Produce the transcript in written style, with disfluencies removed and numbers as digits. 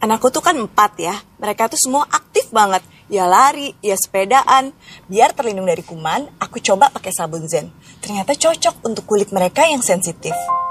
Anakku tuh kan 4 ya, mereka tuh semua aktif banget. Ya lari, ya sepedaan. Biar terlindung dari kuman, aku coba pakai sabun Zen. Ternyata cocok untuk kulit mereka yang sensitif.